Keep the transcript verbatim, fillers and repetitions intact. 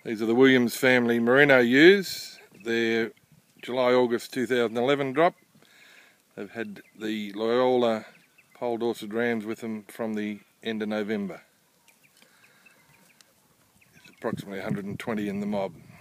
These are the Williams family Merino ewes. They're July August two thousand eleven drop. They've had the Loyola Pole Dorset rams with them from the end of November. There's approximately one hundred and twenty in the mob.